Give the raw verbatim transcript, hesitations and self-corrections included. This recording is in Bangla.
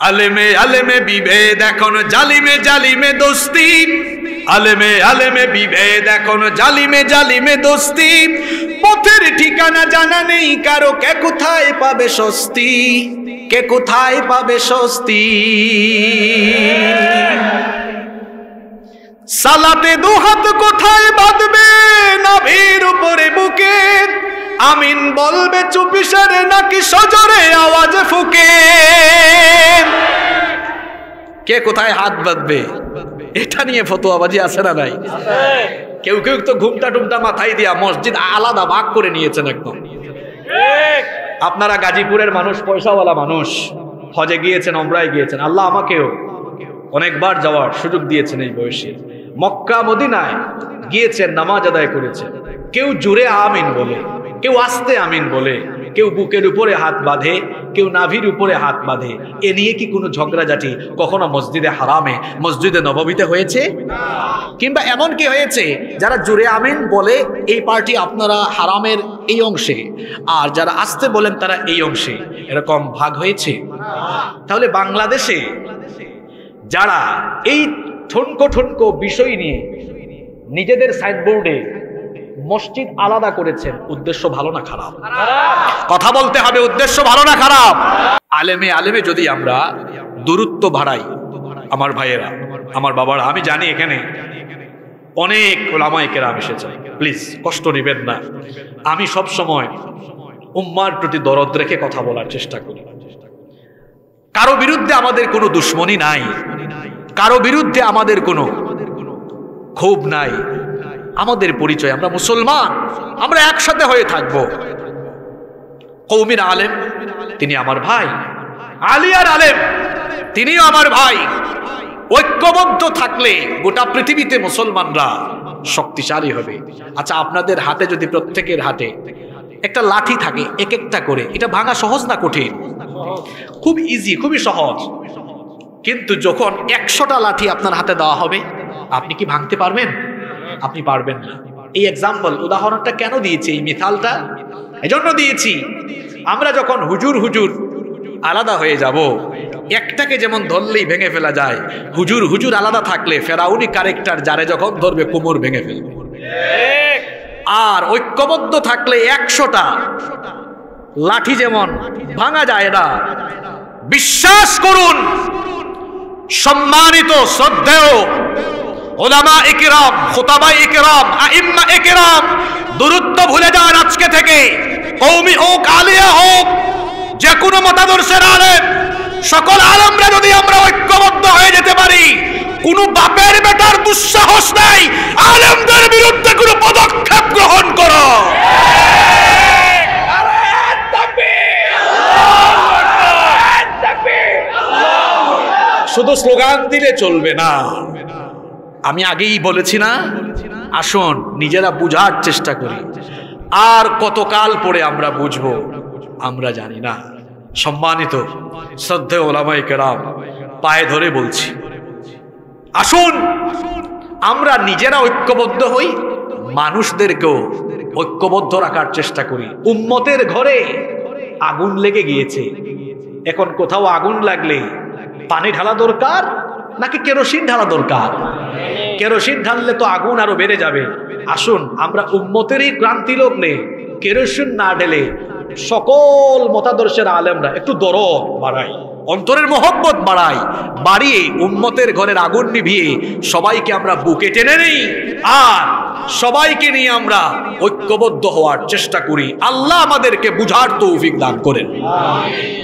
আলেমে আলেমে বিভেদ এখন জালিমে জালিমে দোস্তি, আলেমে আলেমে বিভেদ এখন জালিমে জালিমে দোস্তি। পথের ঠিকানা জানা নেই কারো, কে কোথায় পাবে স্বস্তি, কে কোথায় পাবে স্বস্তি। সালাতে দুহাত কোথায় বাঁধবে নাভির উপরে বুকে, আমিন বলবে চুপিসারে নাকি সজোরে আওয়াজ ফুকে। কে কোথায় হাত বাঁধবে এটা নিয়ে ফতোয়াবাজি আছে না নাই? কেউ কেউ তো ঘুমটা টুমটা মাথায় দিয়া মসজিদ আলাদা ভাগ করে নিয়েছেন একদম। আপনারা গাজীপুরের মানুষ, পয়সাওয়ালা মানুষ, হজে গিয়েছেন, ওমরায় গিয়েছেন, আল্লাহ আমাকেও অনেকবার যাওয়ার সুযোগ দিয়েছেন এই বয়সে। মক্কা মদিনায় গিয়েছেন, নামাজ আদায় করেছেন। কেউ জোরে আমিন বলে, কেউ আস্তে আমিন বলে, কেউ বুকের উপরে হাত বাঁধে, কেউ নাভির উপরে হাত বাঁধে। এ নিয়ে কি কোনো ঝগড়াঝাটি কখনো মসজিদে হারামে, মসজিদে নববীতে হয়েছে? কিংবা এমন কি হয়েছে যারা জোরে আমিন বলে এই পার্টি আপনারা হারামের এই অংশে, আর যারা আস্তে বলেন তারা এই অংশে, এরকম ভাগ হয়েছে? তাহলে বাংলাদেশে যারা এই ঠনকো ঠনকো বিষয় নিয়ে নিজেদের সাইনবোর্ডে মসজিদ আলাদা করেছেন, উদ্দেশ্য ভালো না খারাপ? কথা বলতে হবে, উদ্দেশ্য ভালো না খারাপ? আলেমে আলেমে যদি আমরা দূরত্ব বাড়াই, আমার ভাইয়েরা, আমার বাবারা, আমি জানি এখানে অনেক ওলামায়ে কেরাম এসেছে, প্লিজ কষ্ট নেবেন না। আমি সব সময় উম্মার প্রতি দরদ রেখে কথা বলার চেষ্টা করি। কারো বিরুদ্ধে আমাদের কোনো দুশ্মনী নাই, কারো বিরুদ্ধে আমাদের কোনো ক্ষোভ নাই। আমাদের পরিচয় আমরা মুসলমান, আমরা একসাথে হয়ে থাকবো। কওমির আলেম তিনি আমার ভাই, আলিয়ার আলেম তিনিও আমার ভাই। ঐক্যবদ্ধ থাকলে গোটা পৃথিবীতে মুসলমানরা শক্তিশালী হবে। আচ্ছা, আপনাদের হাতে যদি প্রত্যেকের হাতে একটা লাঠি থাকে এক একটা করে, এটা ভাঙা সহজ না কঠিন? খুব ইজি, খুবই সহজ। কিন্তু যখন একশোটা লাঠি আপনার হাতে দেওয়া হবে, আপনি কি ভাঙতে পারবেন? আপনি পারবেন না। এই এক্সাম্পল, উদাহরণটা কেন দিয়েছি, এই মিসালটা এজন্য দিয়েছি, আমরা যখন হুজুর হুজুর আলাদা হয়ে যাব, একটাকে যেমন ধরলেই ভেঙে ফেলা যায়, হুজুর হুজুর আলাদা থাকলে ফেরাউনি ক্যারেক্টার যারে যখন ধরবে কোমর ভেঙে ফেলবে। আর ঐক্যবদ্ধ থাকলে একশোটা লাঠি যেমন ভাঙা যায় না। বিশ্বাস করুন, সম্মানিত শ্রদ্ধেয় ওলামা ইকরাম, খুতাবা ইকরাম, আইম্মা ইকরাম, দূরত্ব ভুলে যান আজকে থেকে। কওমি হোক, আলিয়া হোক, যে কোনো মতাদর্শের আলেম, সকল আলেমরা যদি আমরা ঐক্যবদ্ধ হয়ে যেতে পারি, কোনো বাপের বেটার দুঃসাহস নাই আলেমদের বিরুদ্ধে কোনো পদক্ষেপ গ্রহণ করো। শুধু স্লোগান দিলে চলবে না। আমি আগেই বলেছি না, আসুন নিজেরা বুঝার চেষ্টা করি। আর কতকাল পরে আমরা বুঝবো আমরা জানি না। সম্মানিত শ্রদ্ধেয় ওলামায়ে কেরাম, পায়ে ধরে বলছি, আসুন আমরা নিজেরা ঐক্যবদ্ধ হই, মানুষদেরকেও ঐক্যবদ্ধ রাখার চেষ্টা করি। উম্মতের ঘরে আগুন লেগে গিয়েছে, এখন কোথাও আগুন লাগলে পানি ঢালা দরকার নাকি কেরোসিন ঢালা দরকার? কেরোসিন ঢাললে তো আগুন আরো বেড়ে যাবে। আসুন আমরা উম্মতেরই ক্রান্তি লগ্নে কেরোসিন না ঢেলে সকল মতাদর্শের আলেমরা একটু দরদ বাড়াই, অন্তরের মহব্বত বাড়াই, বাড়িয়ে উম্মতের ঘরের আগুন নিভিয়ে সবাইকে আমরা বুকে টেনে নেই, আর সবাইকে নিয়ে আমরা ঐক্যবদ্ধ হওয়ার চেষ্টা করি। আল্লাহ আমাদেরকে বুঝার তৌফিক দান করেন।